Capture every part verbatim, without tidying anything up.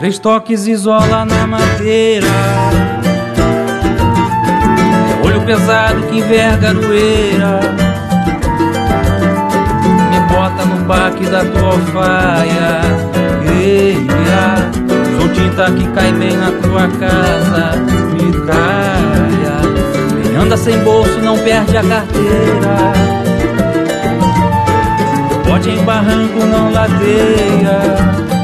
Três toques isola na madeira, é olho pesado que enverga aroeira, me bota no baque da tua alfaia. Eia, sou tinta que cai bem na tua casa, me caia. Quem anda sem bolso não perde a carteira, bote em barranco não ladeia,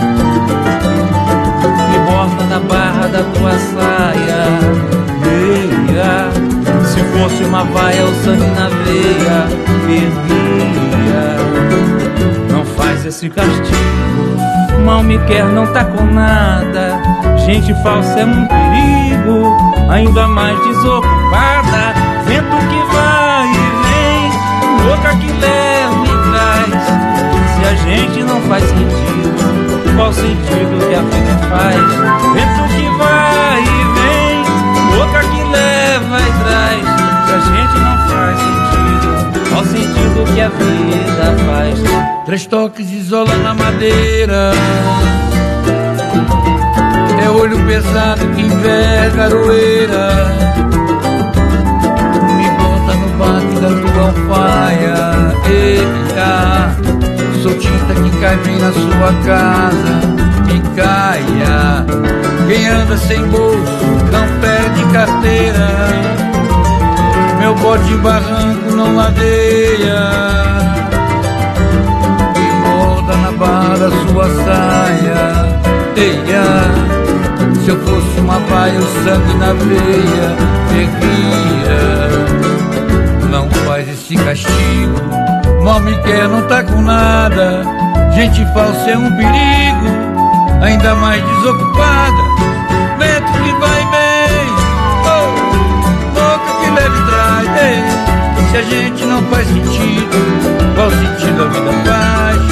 me bota na barra da tua saia. Eia, se fosse uma vaia o sangue na veia fervia. Não faz esse castigo, mal me quer, não tá com nada. Gente falsa é um perigo, ainda mais desocupada. Vento que vai e vem, boca que leva e traz. Se a gente não faz sentido, qual sentido que a vida faz? Vento que vai e vem, boca que leva e traz. Se a gente não faz sentido, qual sentido que a vida faz? Três toques isola na madeira, é olho pesado que enverga aroeira, me bota no baque da tua alfaia. Eita, sou tinta que cai bem na sua casa, me caia. Quem anda sem bolso não perde carteira, meu bote em barranco não ladeia, na barra da sua saia. Eia, se eu fosse uma vaia, o sangue na veia fervia. Não faz esse castigo, mal me quer, não tá com nada. Gente falsa é um perigo, ainda mais desocupada. Vento que vai e vem, oh, boca que leva e traz. Ei, se a gente não faz sentido, qual sentido a vida faz?